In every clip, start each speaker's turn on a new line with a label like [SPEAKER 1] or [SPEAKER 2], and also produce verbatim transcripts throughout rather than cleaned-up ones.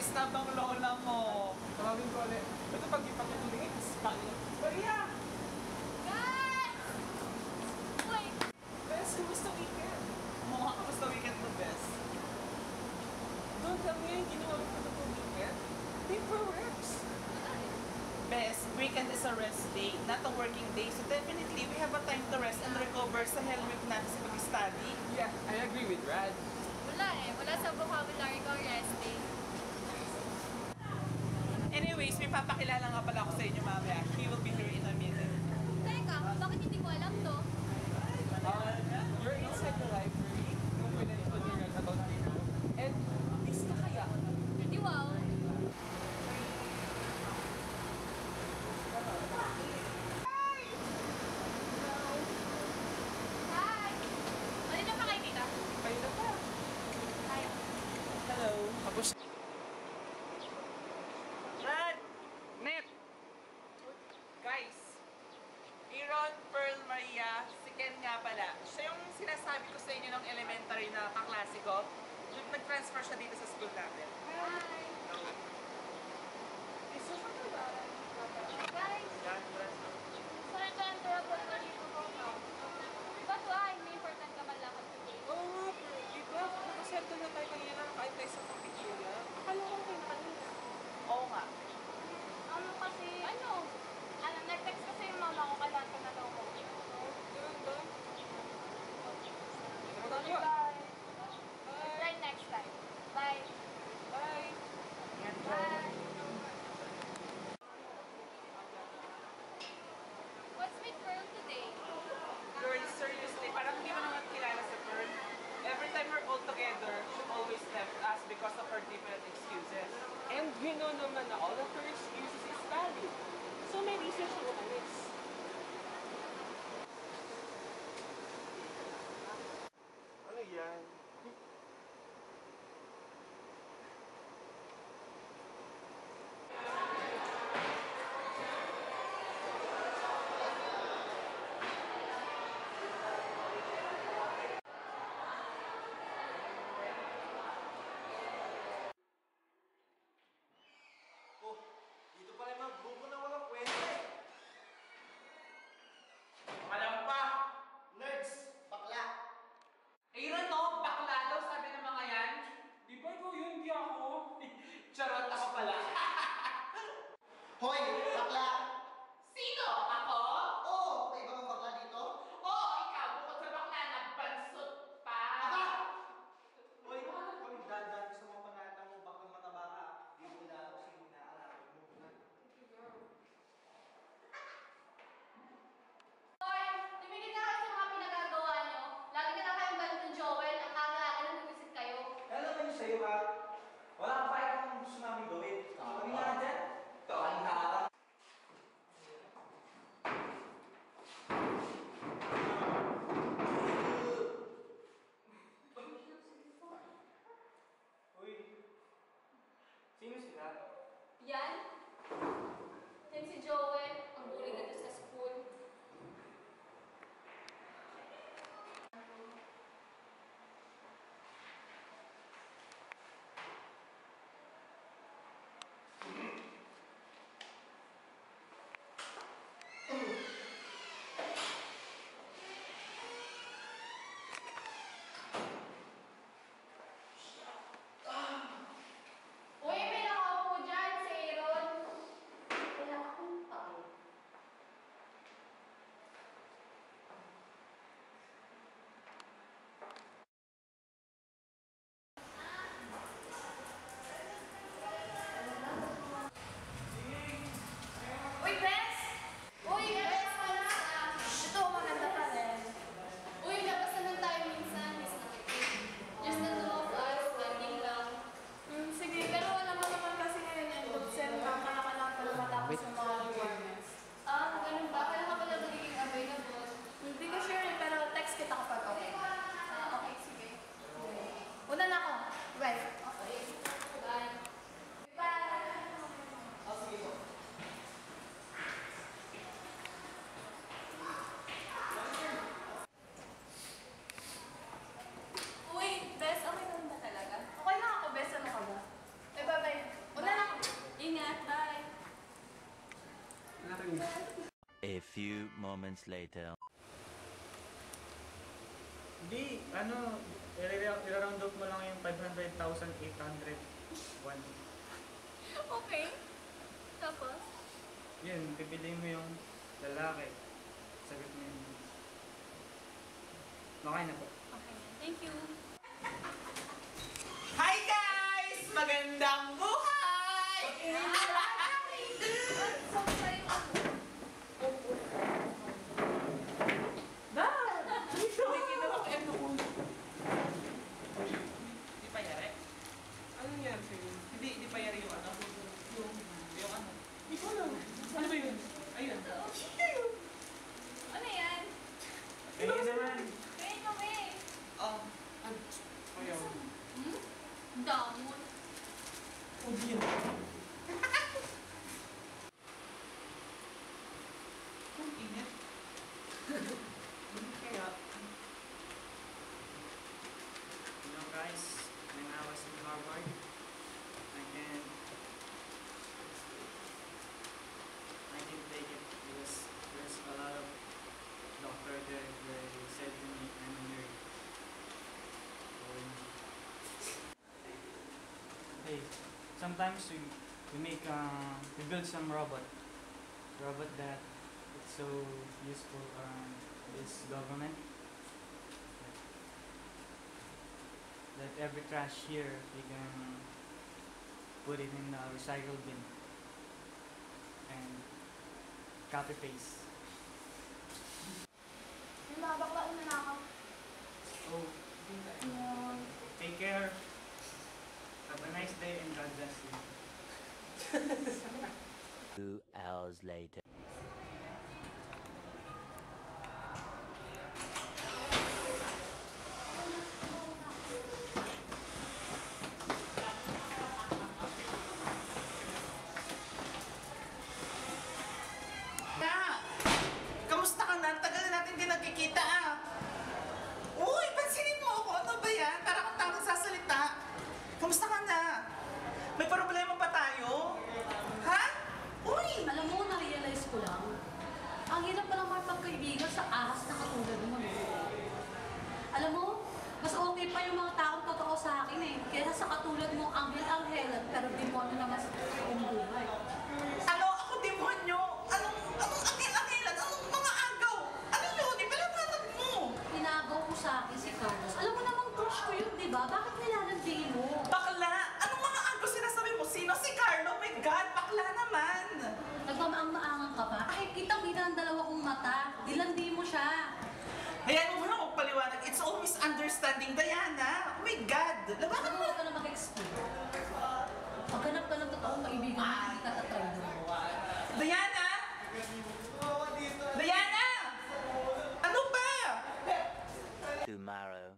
[SPEAKER 1] na bang lola mo?
[SPEAKER 2] Tawagin ko ulit. Ito pag ipagkatuloy, Spanish. Maria!
[SPEAKER 3] Guys! Uy!
[SPEAKER 2] Bes, kumusta weekend?
[SPEAKER 1] Mukha kamusta weekend mo, Bes?
[SPEAKER 2] Don't tell me yung ginawa ko na itong weekend. Paper works.
[SPEAKER 1] Bes, weekend is a rest day, not a working day. So definitely, we have a time to rest and recover sa helmet natin sa pag-study.
[SPEAKER 2] Yeah, I agree with Brad.
[SPEAKER 3] Wala eh. Wala sa vocabulary ko rest day.
[SPEAKER 1] Anyways, may papakilala nga pala ako sa inyo mamaya. He will be here in a minute.
[SPEAKER 3] Teka, bakit hindi mo alam to?
[SPEAKER 2] Uh, you're inside the library. Nung pwede ko din yung about dito. And, this na kaya?
[SPEAKER 3] Hindi wow. Hi! Ano na pa kayo dito?
[SPEAKER 2] Kayo na pa.
[SPEAKER 3] Hi.
[SPEAKER 1] Hello.
[SPEAKER 2] Tapos,
[SPEAKER 1] Brad! Net! Guys, Aaron, Pearl, Maria, si Ken nga pala. Siya yung sinasabi ko sa inyo ng elementary na kaklase ko. Nag-transfer siya dito sa school natin.
[SPEAKER 3] Hi.
[SPEAKER 2] isa sa ba?
[SPEAKER 3] Guys,
[SPEAKER 1] Yan, transfer.
[SPEAKER 3] sorry to interrupt but what dito ko now? But why? May important ka man lakad today.
[SPEAKER 2] Oo nga, Pearl. Di ba? Nakasettle na tayo kanina kahit tayo sa cafeteria. Akala ko kayo na kanina.
[SPEAKER 1] Oo nga.
[SPEAKER 3] Ano kasi? Ano? Ano, nag-text kasi yung mama ko kailan ko na daw ko.
[SPEAKER 2] Ganun ba?
[SPEAKER 3] Bye.
[SPEAKER 2] Bye.
[SPEAKER 3] Try next time. Bye.
[SPEAKER 2] Bye.
[SPEAKER 3] Bye. What's with Pearl today?
[SPEAKER 1] Girl, seriously, parang hindi mo naman kilala sa Pearl. Every time we're all together, she always left us because of her different excuses.
[SPEAKER 2] And we know naman na all of her excuses is valid. So may reason siya umalis. Ano yan?
[SPEAKER 4] Oh, dito pala yung mga grupo na walang kwenta eh.
[SPEAKER 1] Alam pa!
[SPEAKER 4] Nerds, bakla.
[SPEAKER 1] Aaron, no? Bakla daw, sabi ng mga yan.
[SPEAKER 2] Di ba ikaw yun? Di ako.
[SPEAKER 1] Charot ako pala.
[SPEAKER 4] Hoy, bakla.
[SPEAKER 1] Sino? Ako?
[SPEAKER 4] Oo, may iba bang bakla dito?
[SPEAKER 1] Oo, ikaw. Bukod sa bakla, nagbansot pa.
[SPEAKER 4] Aba! Hoy, kung dadaan sa mga panata mo, baklang mataba ka. Di mo na ako sino naaalala mo.
[SPEAKER 3] Hoy, tumigil na kayo sa mga pinagagawa nyo. Lagi na lang kayong galit ng Joel. Ang kaka-aga nang gumisit kayo.
[SPEAKER 4] Kaya naman yung sa'yo ha. Wala kang kahit kung gusto namin gawin. Kami nga dyan. Kawang harap.
[SPEAKER 5] A few moments later.
[SPEAKER 6] Hindi, ano, i-round up mo lang yung five hundred thousand eight hundred one.
[SPEAKER 3] Okay. Tapos?
[SPEAKER 6] Yun, pipiliin mo yung lalaki. Sagot mo yun. Okay na po.
[SPEAKER 3] Okay. Thank you.
[SPEAKER 1] Hi guys! Magandang buhay! Di pa yari?
[SPEAKER 2] Ano nangyari sa'yo?
[SPEAKER 1] Hindi, di pa yari yung ano. Yung, yung ano.
[SPEAKER 2] Hindi ko alam. Ano ba yun?
[SPEAKER 1] Ayun.
[SPEAKER 3] Ano yan?
[SPEAKER 6] Ayun naman.
[SPEAKER 3] Kaya kami.
[SPEAKER 1] Oh.
[SPEAKER 2] Ano? Ayaw.
[SPEAKER 3] Hmm? Damon.
[SPEAKER 2] Oh, yan.
[SPEAKER 1] Ang init. Kaya,
[SPEAKER 6] You know guys, when I was in Harvard, I can I can take it because there's a lot of doctor there where they said to me I'm a nerd. Um, hey, sometimes we we make uh, we build some robot robot that it's so useful around this government. That every trash here we can put it in the recycle bin and copy paste.
[SPEAKER 3] Yung mga bakla una na ako.
[SPEAKER 6] So take care. Have a nice day and God bless you.
[SPEAKER 5] Two hours later.
[SPEAKER 1] na! Kamusta ka na? Tagal na natin din nagkikita ah. Uy, pansinin mo ako. Ano ba yan? Para kang tawag sasalita. Kamusta ka na? May problema pa tayo? Ha? Uy!
[SPEAKER 7] Alam mo, na-realize ko lang, ang hirap pa lang makipagkaibigan sa ahas na katulad mo. Alam mo, mas okay pa yung mga taong totoo sa akin eh, kaysa sa katulad mo, anghel-anghelan, pero demonyo naman sa totoong buhay.
[SPEAKER 1] Ano? Ako demonyo? Anong, anong angel-angelan? Anong mga agaw? Ano yun? Ipalatanag mo!
[SPEAKER 7] Tinagaw ko sa akin si Carlos. Alam mo namang crush ko yun, di ba? Bakit nilalandi mo?
[SPEAKER 1] Bakla! Anong mga agaw sinasabi mo? Sino? Si Carlo? My God! Bakla naman!
[SPEAKER 7] Nagmamaang-maangan ka pa? Ay, kitang-kita ang dalawa kong mata. Dilandi mo siya.
[SPEAKER 1] Hayaan mo na magpaliwanag. It's all misunderstanding, Diana. Oh my God! Labakan mo!
[SPEAKER 7] Huwag ka na mag-explain. Paghanap ka ng totoong kaibigan mo, hindi ka tatry doon.
[SPEAKER 1] Diana! Diana! Ano ba?
[SPEAKER 5] Tomorrow.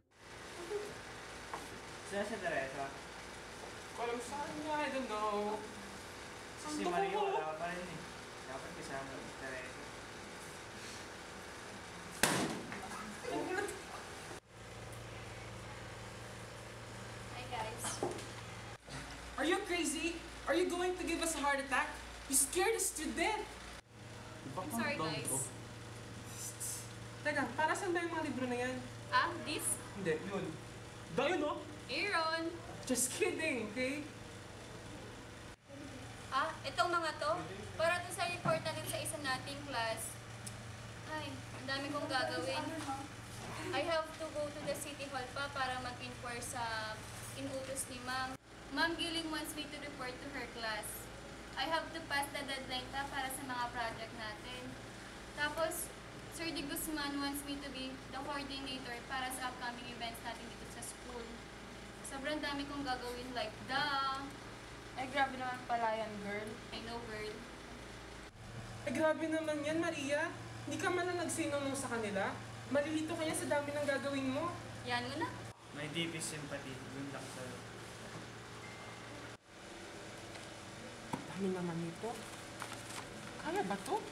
[SPEAKER 6] Saan si Teresa?
[SPEAKER 2] Walang saan nga, I don't know.
[SPEAKER 6] Si Mario wala pa rin eh. Dapat kasama si Teresa.
[SPEAKER 3] Hi guys.
[SPEAKER 2] Are you crazy? Are you going to give us a heart attack? You scared us to death!
[SPEAKER 3] I'm sorry guys.
[SPEAKER 2] Teka, para saan ba yung mga libro na yan?
[SPEAKER 3] Ah, this?
[SPEAKER 2] Hindi, yun. Dahil no?
[SPEAKER 3] Aaron.
[SPEAKER 2] Just kidding, okay?
[SPEAKER 3] Ah, itong mga to? Para to sa report natin sa isa nating class. Ay, ang dami kong gagawin. I have to go to the city hall pa para mag-inquire sa inutos ni ma'am. Ma'am Giling wants me to report to her class. I have to pass the deadline pa para sa mga project natin. Tapos, Sir De Guzman wants me to be the coordinator para sa upcoming events natin dito sa school. Sobrang dami kong gagawin like the...
[SPEAKER 8] Ay, grabe naman pala yan, girl.
[SPEAKER 3] I know, girl.
[SPEAKER 2] Eh, grabe naman yan, Maria. Hindi ka man lang nagsinunong sa kanila. Malilito kanya sa dami ng gagawin mo.
[SPEAKER 3] Yan mo na.
[SPEAKER 6] May deepest sympathy. Dun lang sa'yo.
[SPEAKER 2] Dami naman nito. Kaya ba to?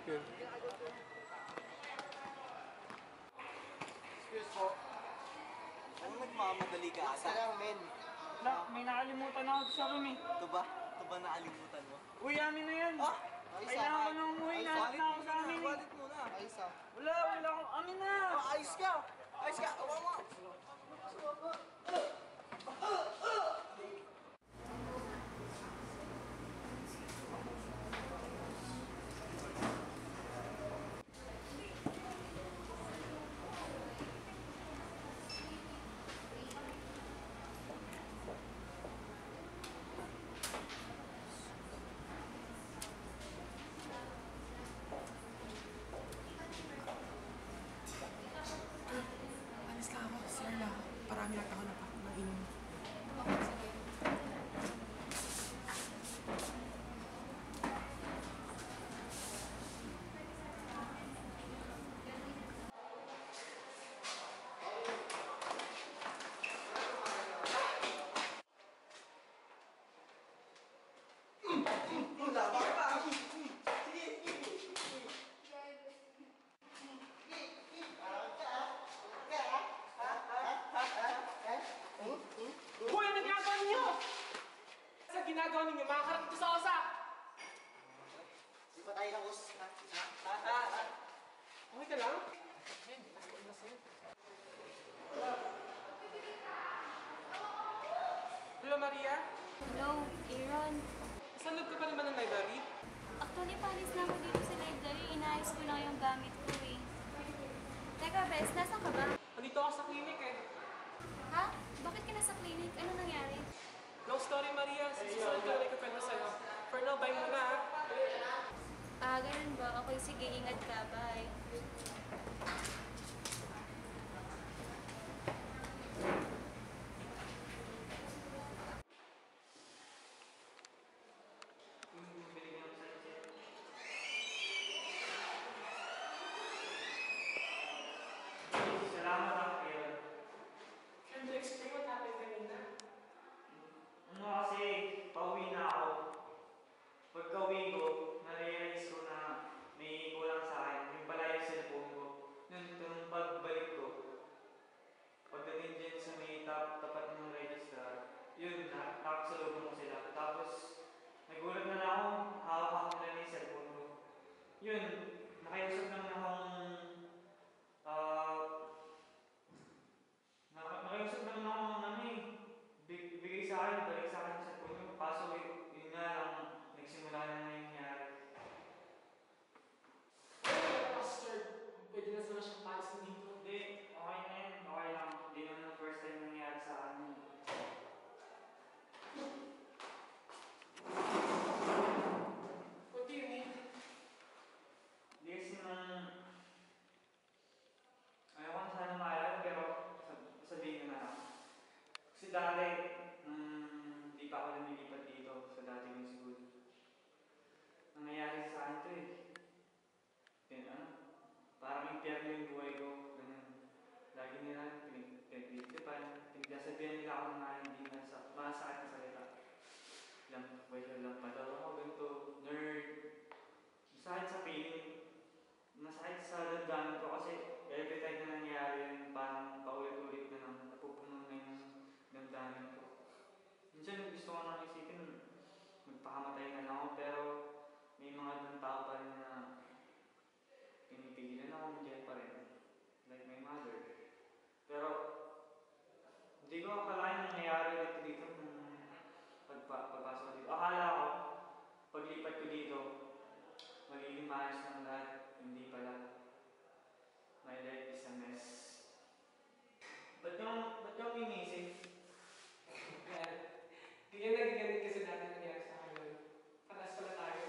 [SPEAKER 2] Yun.
[SPEAKER 4] Excuse po. Ano nagmamadali ka ata? lang, men.
[SPEAKER 6] Na, may nakalimutan ako sa room eh.
[SPEAKER 4] Ito ba? Ito ba nakalimutan mo?
[SPEAKER 6] Uy, amin na yan.
[SPEAKER 4] Ah!
[SPEAKER 6] Kailangan ko nang umuwi. Nahanap na ako sa amin eh.
[SPEAKER 4] Wallet muna. Ayos ah.
[SPEAKER 6] Wala, wala akong amin na.
[SPEAKER 4] Ah, ayos ka! Ayos ka! Awa mo!
[SPEAKER 2] Alis ka ako. Sir lang. Parami na ako na pa. Mainom.
[SPEAKER 3] Okay, sige.
[SPEAKER 4] Labang pa! Sige!
[SPEAKER 2] Hoy! Ano ginagawa ninyo? Sa ginagawa ninyo, makakarat ito sa osa!
[SPEAKER 4] Di pa tayo nakus. Ha? Ha? Ha? Ha?
[SPEAKER 2] Okay ka lang? Hello, Maria?
[SPEAKER 3] Hello, Aaron.
[SPEAKER 2] Saan loob ka pa naman ng library?
[SPEAKER 3] Actually, palis na ako dito sa library. Inaayos ko lang yung gamit ko eh. Teka, Bes, nasan ka ba?
[SPEAKER 2] Nandito ako sa clinic eh.
[SPEAKER 3] Ha? Bakit ka nasa clinic? Ano nangyari?
[SPEAKER 2] Long story, Maria. Susunod ko ulit ko kwento sa'yo. For now, bye muna ha.
[SPEAKER 3] Ah, ganun ba? Okay, sige, ingat ka. Bye.
[SPEAKER 6] Salamat ako kayo.
[SPEAKER 2] Can you explain what happened kanina?
[SPEAKER 6] Ano kasi, pauwi na ako. Pagka-uwi ko, na-realize ko na may kulang sa akin. Yung pala yung cellphone ko. Nung, nung pagbalik ko, pagdating dyan sa may tap, tapat ng registrar, yun, na, nakasalubong ko sila. Tapos, nagulat na lang ako, hawak-hawak nila na yung cellphone ko. Yun, nakiusap lang akong, ah, naka, nakiusap lang ako ng ano eh, big, bigay sa akin, balik sa akin yung cellphone ko. Kaso, yun, yun nga lang, nagsimula na na yung nangyari.
[SPEAKER 2] Pastor, pwede na sana siyang palisin dito.
[SPEAKER 6] Hindi, okay na yun, okay lang. Hindi naman ang first time nangyari sa akin.
[SPEAKER 2] What do you need?
[SPEAKER 6] Hindi kasi nung, ayaw ko na sana maalala, pero sab- sabihin ko na lang. Kasi dati, nung hindi pa ako lumilipat dito sa dati kong school, nangyayari sa akin ito eh. Then ano, parang impyerno yung buhay ko, ganun. Lagi nila pinag-titipan, pinagsasabihan nila ako na hindi na sa masakit na salita. Lang, well, lang pa daw ako, ganito, nerd. Masakit sa feeling, masakit sa damdamin ko kasi every time na nangyari yun, parang paulit-ulit na lang, napupuno na yung damdamin ko. Minsan gusto ko nang isipin, magpakamatay na lang ako, pero may mga ibang tao pa rin na pinipigilan ako, nandiyan pa rin. Like my mother. Pero, hindi ko akalain na nangyayari ulit dito nung pagpa pagpasok ko dito. Akala ko, paglipat ko dito, magiging maayos ng lahat. Hindi pala. My life is a mess. Ba't yung, ba't yung inisip?
[SPEAKER 2] Well, di yan naging ganit kasi dati nangyari sa akin yun. Patas pala tayo.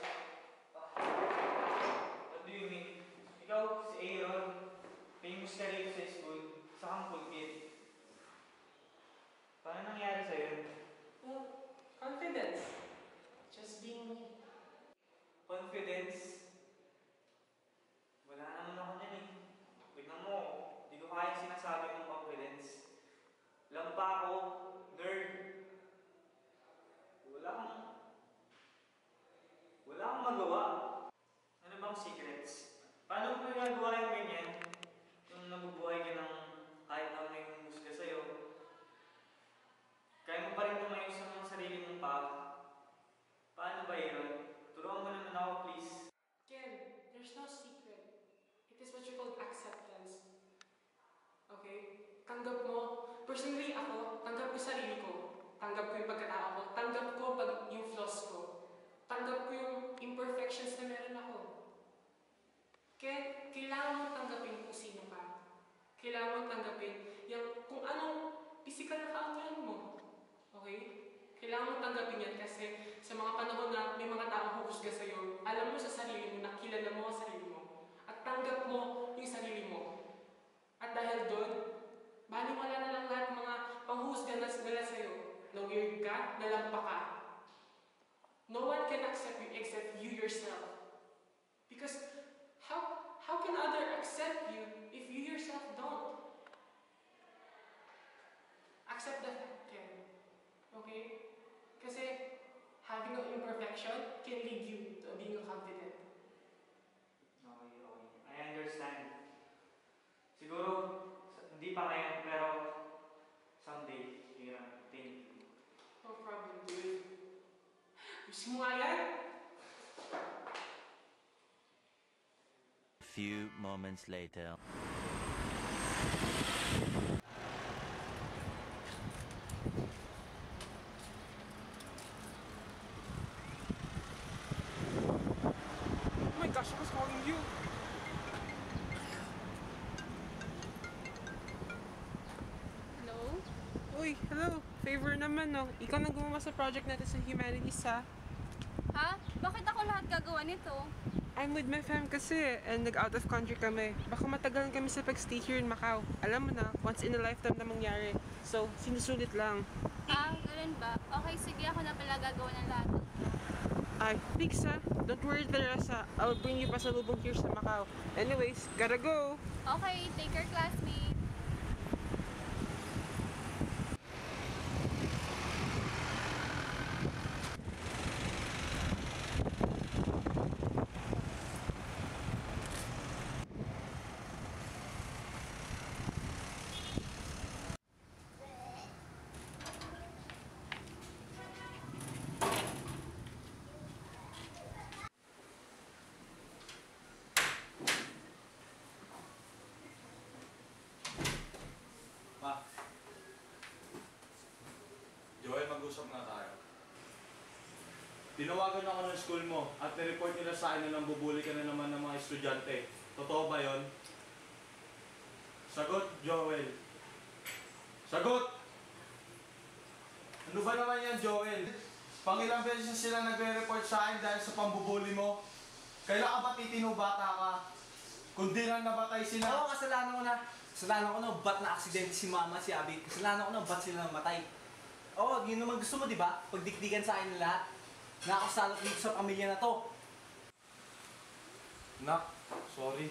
[SPEAKER 6] What do you mean? Ikaw, si Aaron, famous ka rito sa school, sa kang cool kid. Paano nangyari sa'yo?
[SPEAKER 2] Well, confidence. Just being me.
[SPEAKER 6] Confidence? Wala naman ako niyan eh. Tignan mo, di ko kaya sinasabi mong confidence. Lampa ako, nerd. Wala akong... Wala akong magawa. Ano bang secrets?
[SPEAKER 2] Tanggap mo. Personally ako, tanggap ko sarili ko. Tanggap ko yung pagkatao ko. Tanggap ko pag yung flaws ko. Tanggap ko yung imperfections na meron ako. Kaya kailangan mo tanggapin kung sino ka. Kailangan mo tanggapin yung kung anong physical na kaangalan mo. Okay? Kailangan mo tanggapin yan kasi sa mga panahon na may mga taong huhusga sa'yo, alam mo sa sarili mo na kilala mo ang sarili mo. At tanggap mo yung sarili mo. At dahil doon, baliwala na lang lahat mga panghuhusga na nila sa'yo. Na weird ka, na lampa ka. No one can accept you except you yourself. Because how, how can other accept you if you yourself don't? Accept the fact, Ken. Okay? Kasi having an imperfection can lead you to being confident.
[SPEAKER 6] Okay, okay. I understand. Siguro, hindi pa ngayon, pero someday, yeah, think.
[SPEAKER 2] No problem, dude. Gusto mo nga yan?
[SPEAKER 5] Few moments later.
[SPEAKER 2] Oh my gosh, I was calling you.
[SPEAKER 8] Hello?
[SPEAKER 2] Uy, hello. Favor naman, no? Ikaw nang gumawa sa project natin sa Humanities, ha?
[SPEAKER 8] Ha? Bakit ako lahat gagawa nito?
[SPEAKER 2] I'm with my fam kasi, and nag-out of country kami. Baka matagalan kami sa pag-stay here in Macau. Alam mo na, once in a lifetime na mangyari. So, sinusulit lang.
[SPEAKER 3] Ah, ganun ba? Okay, sige, ako na pala gagawa ng lahat.
[SPEAKER 2] Ay, thanks, ha? Don't worry, Teresa. I'll bring you pasalubong here sa Macau. Anyways, gotta go!
[SPEAKER 3] Okay, take care, classmate.
[SPEAKER 9] Ma. Joel, mag-usap na tayo. Tinawagan ako ng school mo at nireport nila sa akin na nambubuli ka na naman ng mga estudyante. Totoo ba yon? Sagot, Joel. Sagot! Ano ba naman yan, Joel? Pangilang beses na sila nagre-report sa akin dahil sa pambubuli mo. Kailan ka ba titino bata ka? Kundi lang nabatay sila.
[SPEAKER 4] Oo, kasalanan ko na. Kasalanan ko na ba't na aksidente si mama, si Abby. Kasalanan ko na ba't sila namatay. Oo, yun naman gusto mo, di ba? Pagdikdikan sa akin lahat. Nakakasalot dito sa pamilya na to.
[SPEAKER 9] Nak, sorry.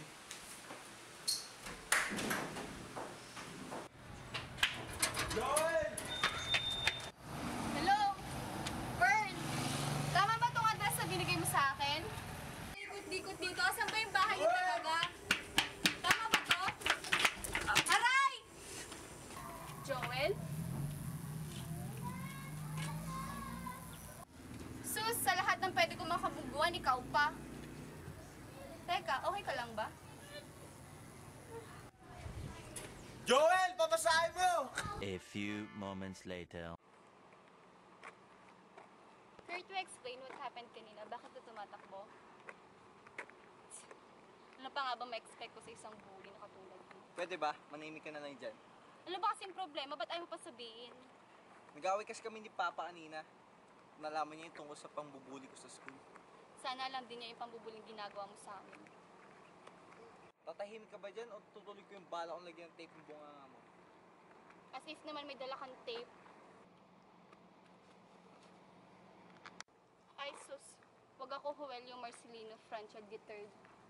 [SPEAKER 9] Joel!
[SPEAKER 3] Hello? Pearl? Tama ba itong address na binigay mo sa akin? Ikot-ikot dito. Asan ba yung bahay niyo talaga? Tama ba to? Aray! Joel? Sus, sa lahat ng pwede ko makabuguan, ikaw pa. Teka, okay ka lang ba?
[SPEAKER 9] Joel, papasahin mo!
[SPEAKER 5] A few moments later.
[SPEAKER 3] Care to explain what happened kanina? Bakit ito tumatakbo? Ano pa nga ba ma-expect ko sa isang bully na katulad mo?
[SPEAKER 4] Pwede ba? Manahimik ka na lang dyan.
[SPEAKER 3] Ano ba kasing problema? Ba't ayaw mo pa sabihin?
[SPEAKER 4] Nag-away kasi kami ni Papa kanina. Nalaman niya yung tungkol sa pangbubuli ko sa school.
[SPEAKER 3] Sana alam din niya yung pambubuling ginagawa mo sa amin.
[SPEAKER 4] Tatahimik ka ba dyan o tutuloy ko yung bala kong lagyan ng tape ng bunganga mo?
[SPEAKER 3] As if naman may dala kang tape. Ay sus, wag ako huwel yung Marcelino Franchel the third.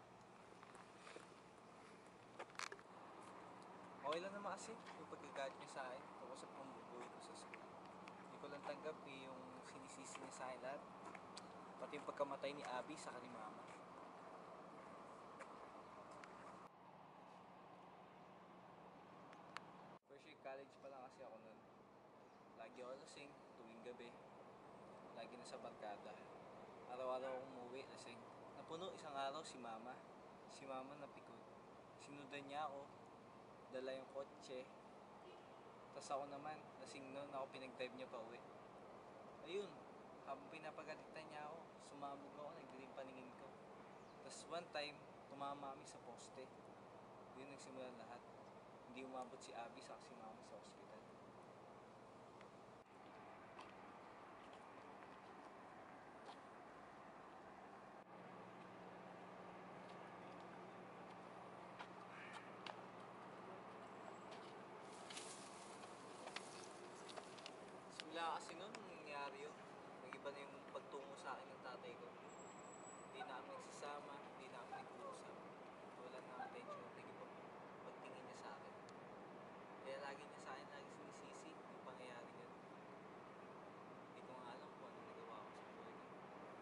[SPEAKER 4] Okay lang naman kasi yung pagkagalit niya sa akin tungkol sa pambubuli ko sa school. Hindi ko lang tanggap eh, yung sinisisi niya sa akin lahat. Pati yung pagkamatay ni Abby sa ni Mama. First year college pa lang kasi ako nun. Lagi ako lasing, tuwing gabi. Lagi na sa barkada. Araw-araw akong umuwi, lasing. Napuno isang araw si Mama. Si Mama napikot. Sinudan niya ako. Dala yung kotse. Tapos ako naman, lasing nun, ako pinag-drive niya pa uwi. Ayun, habang pinapagalitan niya ako, sumabog ako, nagdilim paningin ko. Tapos one time, tumama kami sa poste. Yun nagsimula lahat. Hindi umabot si Abby sa si mama sa ospital. Simula kasi nun, nung nangyari yun, nag-iba na yung pagtungo sa akin ng tatay ko. Hindi na kami nagsasama, hindi na kami nag-uusap. Wala na attention, nag-iba pagtingin niya sa akin. Kaya lagi niya sa akin, lagi sinisisi yung pangyayari yun. Hindi ko nga alam kung ano nagawa ko sa buhay ko.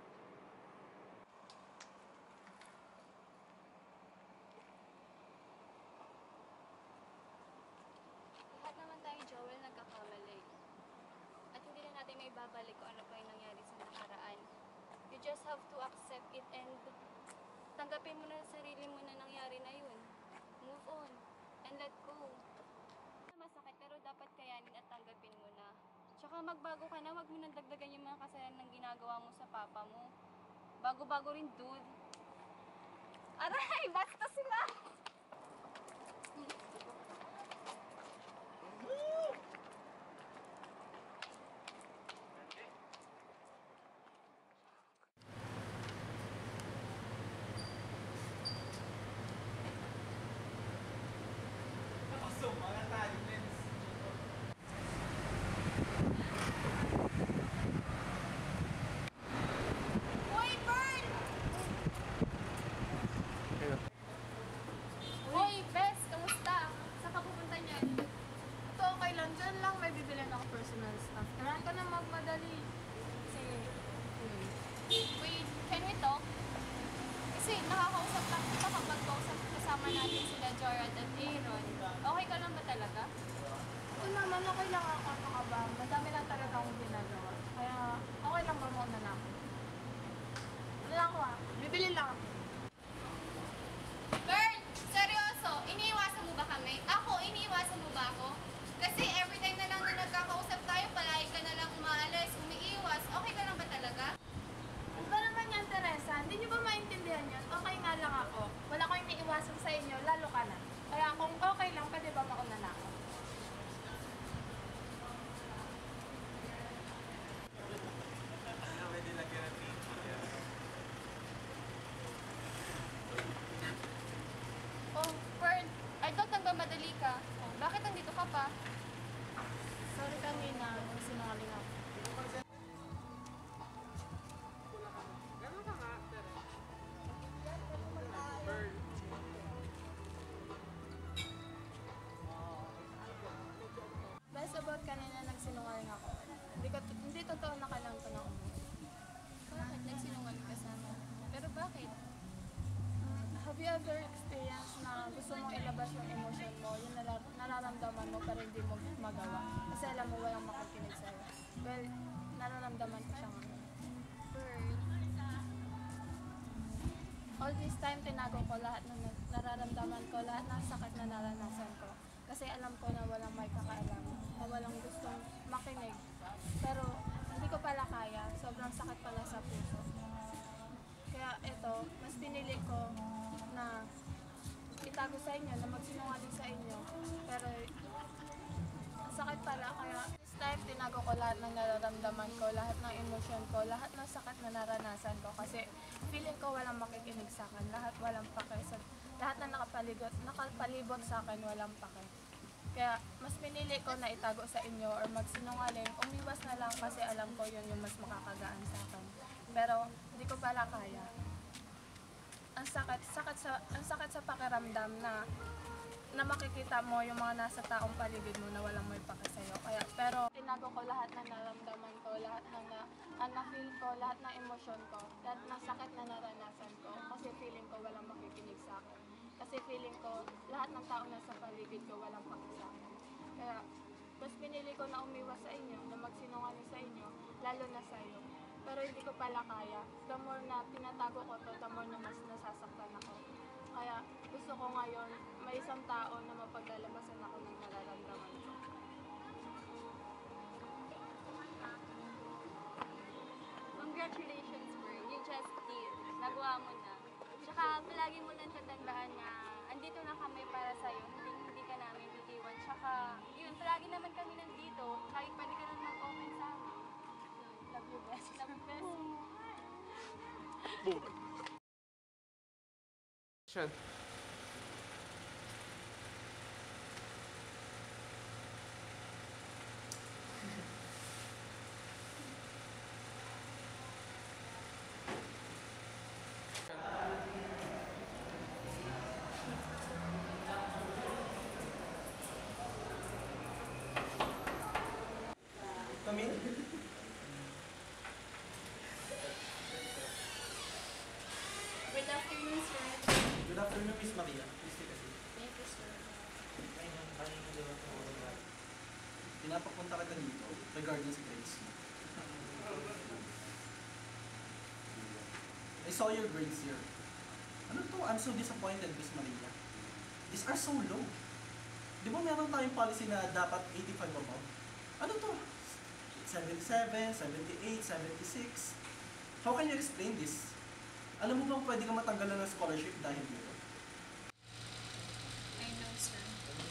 [SPEAKER 3] Lahat naman tayo, Joel, nagkakamali. At hindi na natin may babalik kung ano pa yung nangyari sa nakaraan. You just have to accept it and tanggapin mo na sa sarili mo na nangyari na yun. Move on and let go. Masakit pero dapat kayanin at tanggapin mo na. Tsaka magbago ka na, wag mo nang dagdagan yung mga kasalanan ng ginagawa mo sa papa mo. Bago-bago rin, dude. Aray! Basta sila!
[SPEAKER 1] So, mga tayo, friends.
[SPEAKER 3] Hoy, Pearl! Hoy, Bes! Kamusta? Saan ka pupunta niyan?
[SPEAKER 8] Ito, okay lang. Diyan lang may bibilihan ako personal stuff. Kailangan ko na magmadali. Sige.
[SPEAKER 3] Wait, can we talk? Kasi nakakausap lang kita kapag kausap kasama natin sila Jorad at Aaron. Okay ka lang ba talaga?
[SPEAKER 8] Ito naman, okay lang ako. Ano ka ba? Madami lang talaga akong ginagawa. Kaya, okay lang ba muna na ako? Ano lang ako ah? Bibili lang ako.
[SPEAKER 3] Girl, seryoso, iniiwasan mo ba kami? Ako, iniiwasan mo ba ako? Kasi every time na lang na nagkakausap tayo, palagi ka na lang umaalis, umiiwas. Okay ka lang ba talaga?
[SPEAKER 8] Ano ba naman yan, Teresa? Hindi niyo ba maintindihan yan? Okay nga lang ako. Wala ko iniiwasan sa inyo, lalo ka na. Kaya kung okay lang, pwede ba mauna na ako?
[SPEAKER 4] Pwede lagyan ng picture.
[SPEAKER 3] Oh, Pearl, I thought nagmamadali ka. Oh, bakit nandito ka pa?
[SPEAKER 8] Sorry kanina, sinungaling ako.
[SPEAKER 1] Ganun ka nga, Tere. Pearl.
[SPEAKER 8] Best about kanina, nagsinungaling ako. Hindi, ko, hindi totoo na kailangan ko na umuwi.
[SPEAKER 3] Bakit? Nagsinungaling ka sa amin. Pero bakit?
[SPEAKER 8] Mm, have you ever experienced na gusto mong ilabas yung emotion mo, yung nala- nararamdaman mo pero hindi mo magawa? Kasi alam mo walang makikinig sa'yo. Well, nararamdaman ko siya ngayon.
[SPEAKER 3] Pearl,
[SPEAKER 8] All this time, tinago ko lahat ng na- nararamdaman ko, lahat ng sakit na naranasan ko. Kasi alam ko na walang may kakaalam, na walang gustong makinig. Pero hindi ko pala kaya, sobrang sakit pala sa puso. Kaya ito, mas pinili ko na itago sa inyo, na magsinungaling sa inyo. Pero ang sakit pala, kaya this time tinago ko lahat ng nararamdaman ko, lahat ng emosyon ko, lahat ng sakit na naranasan ko. Kasi feeling ko walang makikinig sa akin, lahat walang pake. Sa, lahat na nakapalibot, nakapalibot sa akin, walang pake. Kaya mas pinili ko na itago sa inyo or magsinungaling, umiwas na lang kasi alam ko yun yung mas makakagaan sa akin. Pero hindi ko pala kaya. Ang sakit, sakit sa, ang sakit sa pakiramdam na na makikita mo yung mga nasa taong paligid mo na walang may pake sa'yo. Kaya, pero tinago ko lahat ng naramdaman ko, lahat ng na, ang na-feel ko, lahat ng emosyon ko, lahat ng sakit na naranasan ko. Kasi feeling ko walang makikinig sa akin. Kasi feeling ko lahat ng tao nasa paligid ko walang pake sa akin. Kaya, mas pinili ko na umiwas sa inyo, na magsinungaling sa inyo, lalo na sa iyo. Pero hindi ko pala kaya. The more na tinatago ko to, the more na mas nasasaktan ako. Kaya gusto ko ngayon, may isang tao na mapaglalabasan ako ng nararamdaman ko.
[SPEAKER 3] naman kami nandito, lagi pwede ka naman mag-open sa amin.
[SPEAKER 8] Love you, best.
[SPEAKER 3] Love you, best.
[SPEAKER 1] Siya.
[SPEAKER 9] Kami?
[SPEAKER 3] Good afternoon, sir.
[SPEAKER 9] Good afternoon, Miss Maria. Please take a seat.
[SPEAKER 3] Thank you, sir.
[SPEAKER 9] Pinapapunta ka dito regarding sa grades mo. I saw your grades here. Ano to? I'm so disappointed, Miss Maria. These are so low. Di ba meron tayong policy na dapat eighty-five above? Ano to? seventy-seven, seventy-eight, seventy-six. How can you explain this? Alam mo bang pwede ka matanggalan ng scholarship dahil dito?
[SPEAKER 3] I know, sir.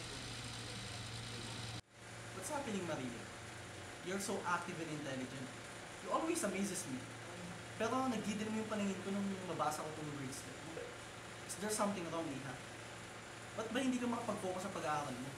[SPEAKER 9] What's happening, Maria? You're so active and intelligent. You always amazes me. Pero nagdidim mo yung paningin ko nung mabasa ko itong grades ko. Is there something wrong, Iha? Ba't ba hindi ka makapag-focus sa pag-aaral mo?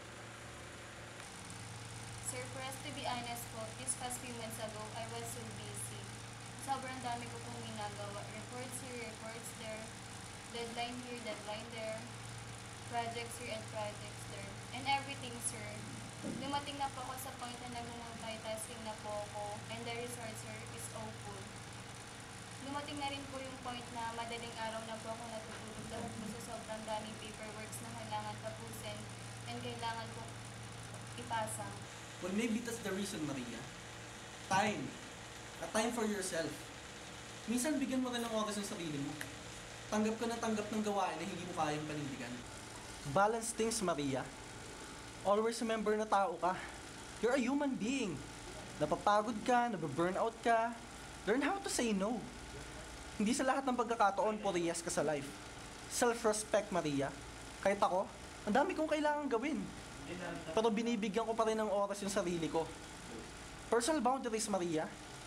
[SPEAKER 3] Sir, for us to be honest po, this past few months ago, I was so busy. Sobrang dami ko pong ginagawa. Reports here, reports there. Deadline here, deadline there. Projects here and projects there. And everything, sir. Dumating na po ako sa point na nag-multitasking na po ako. And the result, sir, is awful. Dumating na rin po yung point na madaling araw na po ako natutulog dahil po sa sobrang daming paperworks na kailangan tapusin and kailangan po ipasa.
[SPEAKER 9] Well, maybe that's the reason, Maria. Time. A time for yourself. Minsan, bigyan mo rin ng oras ng sarili mo. Tanggap ka na tanggap ng gawain na hindi mo kayang panindigan. Balance things, Maria. Always remember na tao ka. You're a human being. Napapagod ka, nababurnout ka. Learn how to say no. Hindi sa lahat ng pagkakataon, puriyas ka sa life. Self-respect, Maria. Kahit ako, ang dami kong kailangan gawin. Pero binibigyan ko pa rin ng oras yung sarili ko. Personal boundaries, Maria.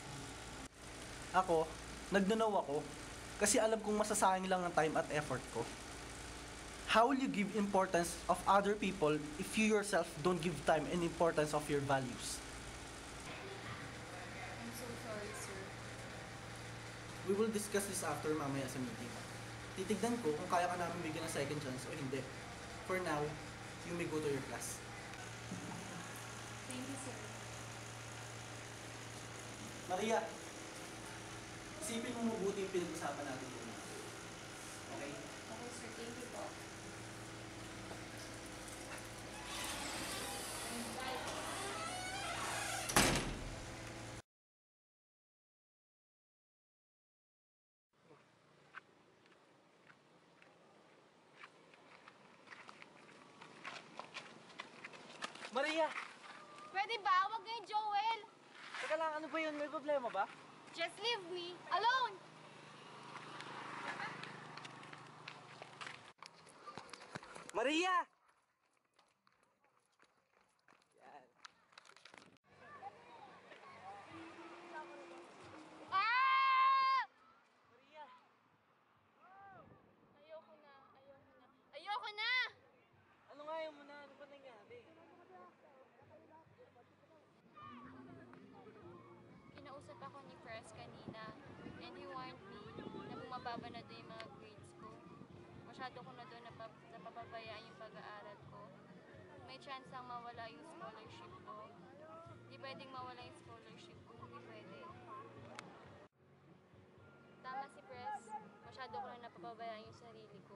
[SPEAKER 9] Ako, nagnunaw ako kasi alam kong masasayang lang ang time at effort ko. How will you give importance of other people if you yourself don't give time and importance of your values?
[SPEAKER 3] I'm so sorry, sir.
[SPEAKER 9] We will discuss this after mamaya sa meeting. Titignan ko kung kaya ka namin bigyan ng second chance o hindi. For now, you may go to your class.
[SPEAKER 3] Thank you, sir.
[SPEAKER 9] Maria, isipin mo mabuti yung pinag-usapan natin dito. Okay?
[SPEAKER 3] Okay, sir. Thank you po.
[SPEAKER 4] Maria!
[SPEAKER 3] Pwede ba? Huwag ngayon, Joel!
[SPEAKER 4] Teka lang, ano ba yun? May problema ba?
[SPEAKER 3] Just leave me alone!
[SPEAKER 4] Maria! Yan.
[SPEAKER 3] Ah!
[SPEAKER 4] Maria!
[SPEAKER 3] Ayoko na, ayoko na. Ayoko na!
[SPEAKER 4] Ano nga yung muna? Ano ba nangyari?
[SPEAKER 3] Kinausap ako ni Press kanina and he warned me na bumababa na doon yung mga grades ko. Masyado ko na doon napap napapabayaan yung pag-aaral ko. May chance ang mawala yung scholarship ko. Hindi pwedeng mawala yung scholarship ko. Hindi pwede. Tama si Press. Masyado ko na napapabayaan yung sarili ko.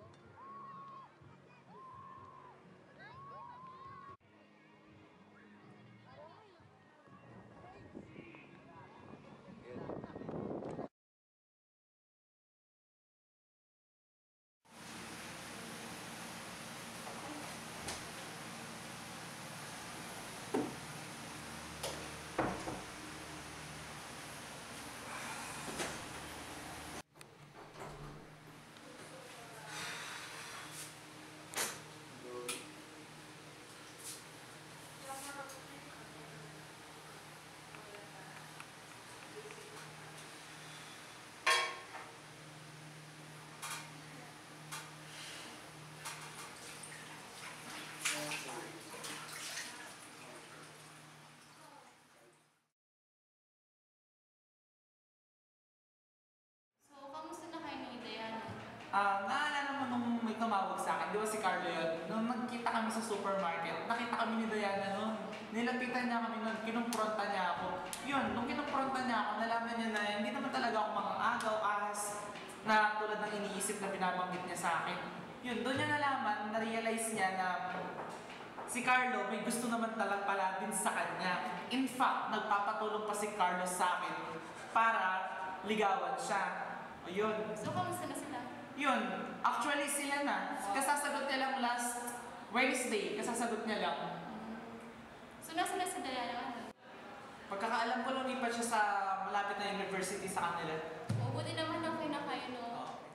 [SPEAKER 1] kami sa supermarket. Nakita kami ni Diana noon. Nilapitan niya kami noon. Kinumpronta niya ako. Yun, nung kinumpronta niya ako, nalaman niya na hindi naman talaga ako mga agaw, ahas, na tulad ng iniisip na binabanggit niya sa akin. Yun, doon niya nalaman, na-realize niya na si Carlo may gusto naman talaga pala din sa kanya. In fact, nagpapatulong pa si Carlo sa akin para ligawan siya. O yun.
[SPEAKER 3] So, kamusta na sila?
[SPEAKER 1] Yun. Actually, sila na. Kasasagot niya lang last Wednesday. Kasasagot niya lang.
[SPEAKER 3] So, nasa na si Diana?
[SPEAKER 1] Pagkakaalam ko, lumipat siya sa malapit na university sa kanila.
[SPEAKER 3] O, buti naman okay na kayo, no?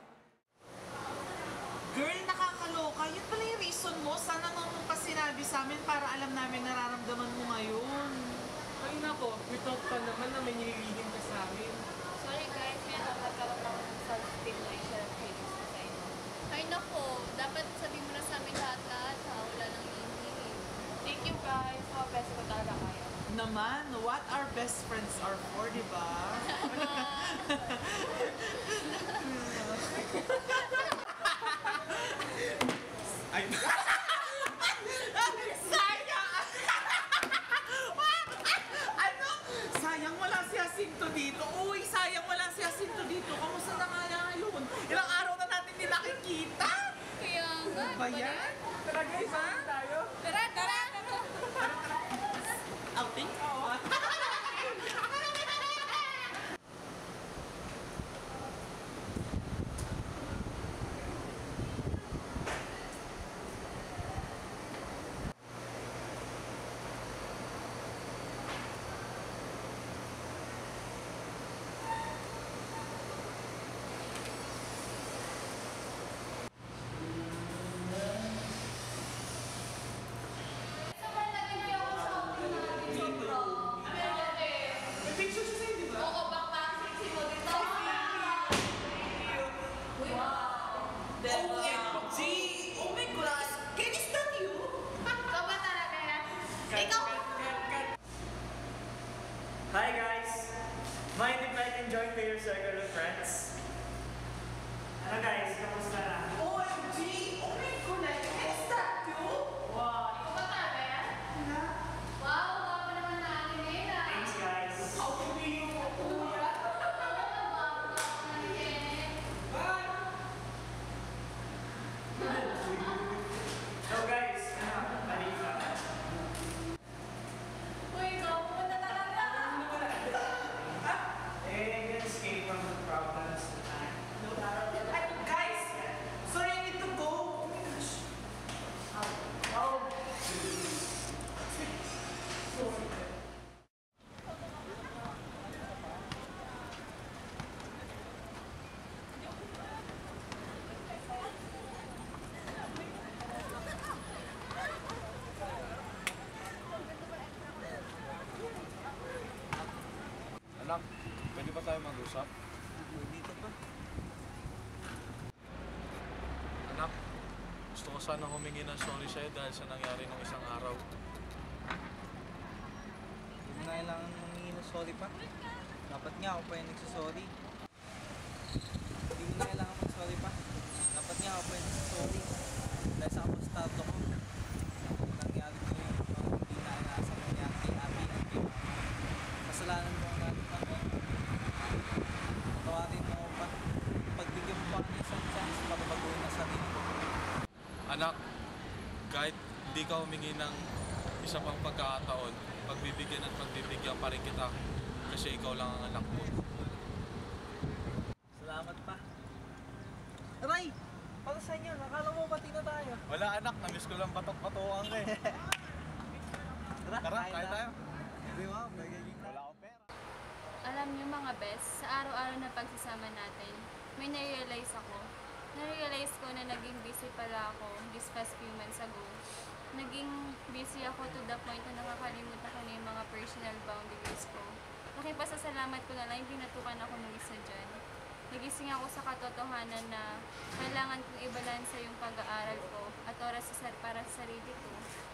[SPEAKER 1] Girl, nakakaloka. Yun pala yung reason mo. Sana nung pa sinabi sa amin para alam namin nararamdaman mo ngayon.
[SPEAKER 2] Ay nako, without pa naman na may nililihim ka sa amin.
[SPEAKER 3] Sorry guys, may nagkaroon ako ng self-esteem na H R M Students sa inyo. Ay nako, dapat sabihin mo na sa amin lahat-lahat ha. Wala nang hihingin.
[SPEAKER 8] Thank you guys. How best ko talaga kayo.
[SPEAKER 1] Naman, what our best friends are for, di ba? Ay, sayang! Ano? Sayang wala si Jacinto dito. Uy, sayang wala si Jacinto dito. Kamusta na nga ngayon? Ilang araw na natin hindi nakikita.
[SPEAKER 3] Kaya nga.
[SPEAKER 1] Ano ba yan?
[SPEAKER 2] Tara guys,
[SPEAKER 1] Ha?
[SPEAKER 2] tayo.
[SPEAKER 3] Tara, tara, tara.
[SPEAKER 1] Outing? Oo.
[SPEAKER 2] May picture siya sa'yo, di ba?
[SPEAKER 3] Oo, backpack. Sexy mo dito. Uy, wow.
[SPEAKER 1] O M G! Oh my gosh! Can is that you?
[SPEAKER 3] Ikaw ba talaga yan? Ikaw?
[SPEAKER 6] Hi guys! Mind if I can join to your circle of friends? Ano guys, kamusta na?
[SPEAKER 1] O M G! Oh my goodness! Can is that you?
[SPEAKER 6] Wow!
[SPEAKER 3] Ikaw ba talaga yan? Wow, gwapo naman natin eh. ah.
[SPEAKER 6] Thanks guys!
[SPEAKER 1] How can we you? Kuya?
[SPEAKER 3] Gwapo naman natin.
[SPEAKER 6] So guys, ano, balik na.
[SPEAKER 3] Uy, gwapo na talaga.
[SPEAKER 6] Eh, can escape from the problems of time.
[SPEAKER 1] Ay, guys! Sorry, I need to go. Oh my gosh.
[SPEAKER 6] Oh!
[SPEAKER 9] Anak, pwede ba tayo mag-usap?
[SPEAKER 4] Dito pa.
[SPEAKER 9] Anak, gusto ko sana humingi ng sorry sa'yo dahil sa nangyari nung isang araw.
[SPEAKER 4] Hindi mo na kailangan humingi ng sorry pa. Dapat nga ako pa yung nagsasorry. Hindi mo na kailangan mag-sorry pa. Dapat nga ako pa yung nagsasorry. Dahil sa kapastato ko, nangyari ko yung mga hindi na inaasang nangyari kay Abby at kay Mama. Kasalanan mo ang natin pa. Tawarin mo ako pa. Pagbigyan mo pa ka ng isang chance para baguhin ang sarili ko.
[SPEAKER 9] Anak, kahit hindi ka humingi ng isa pang pagkakataon, pagbibigyan at pagbibigyan pa rin kita kasi ikaw lang ang anak mo.
[SPEAKER 4] Salamat pa. Aray! Para sa inyo, nakala mo bati na tayo.
[SPEAKER 9] Wala anak, namiss ko lang batok-batokan ka eh.
[SPEAKER 4] Tara,
[SPEAKER 9] Tara,
[SPEAKER 4] kain
[SPEAKER 9] kain
[SPEAKER 4] na.
[SPEAKER 9] tayo.
[SPEAKER 4] Hindi mo, magiging
[SPEAKER 9] Wala akong pera.
[SPEAKER 3] Alam niyo mga best, sa araw-araw na pagsasama natin, may na-realize ako. Na-realize ko na naging busy pala ako this past few months ago. Naging busy ako to the point na nakakalimutan ko na yung mga personal boundaries ko. Laking pasasalamat ko na lang, hindi natukan ako ng isa dyan. Nagising ako sa katotohanan na kailangan kong ibalansa yung pag-aaral ko at oras sa para sa sarili ko.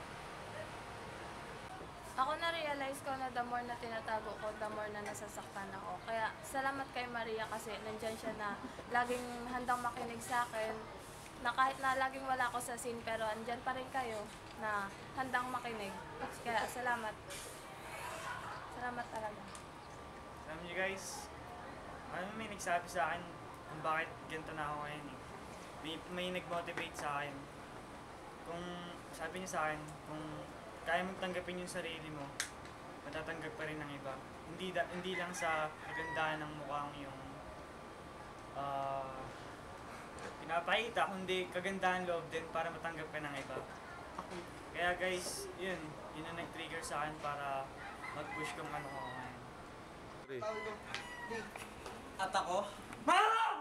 [SPEAKER 8] Ako na-realize ko na the more na tinatago ko, the more na nasasaktan ako. Kaya salamat kay Maria kasi nandyan siya na laging handang makinig sa akin. Na kahit na laging wala ako sa scene pero andyan pa rin kayo. na handang makinig. Kaya salamat. Salamat talaga.
[SPEAKER 6] Alam niyo guys, ano may nagsabi sa akin kung bakit ganito na ako ngayon eh. May, may nag-motivate sa akin. Kung sabi niya sa akin, kung kaya mong tanggapin yung sarili mo, matatanggap pa rin ng iba. Hindi, da, hindi lang sa kagandahan ng mukhang yung uh, pinapakita, kundi kagandahan loob din para matanggap ka ng iba. Kaya guys, yun, yun ang nag-trigger sa akin para mag-push kung ano ko ngayon.
[SPEAKER 1] At ako?
[SPEAKER 2] Ma'am!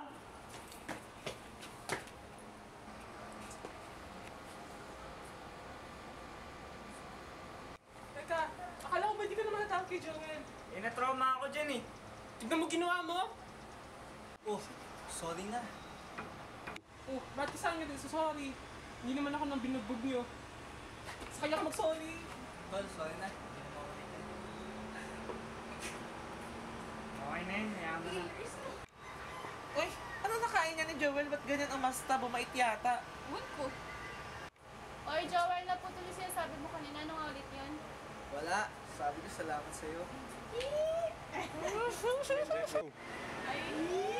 [SPEAKER 2] Teka, akala ko ba hindi ka naman natawag kay Joel?
[SPEAKER 6] Eh, na-trauma ako dyan eh.
[SPEAKER 2] Tignan mo ginawa mo?
[SPEAKER 1] Oh, sorry na.
[SPEAKER 2] Oh, ba't ka sa akin din? So, sorry. Hindi naman ako nang binugbog niyo. Sa kaya ako mag-sorry.
[SPEAKER 1] Tol, sorry na.
[SPEAKER 6] Okay na yun, mayaman na.
[SPEAKER 1] Uy, ano nakain niya ni Joel? Ba't ganyan ang masta? Bumait yata.
[SPEAKER 3] Ewan ko. Oy, Joel, na po tuloy siya. Sabi mo kanina, ano nga ulit yun?
[SPEAKER 1] Wala. Sabi ko salamat sa'yo.
[SPEAKER 3] Ay,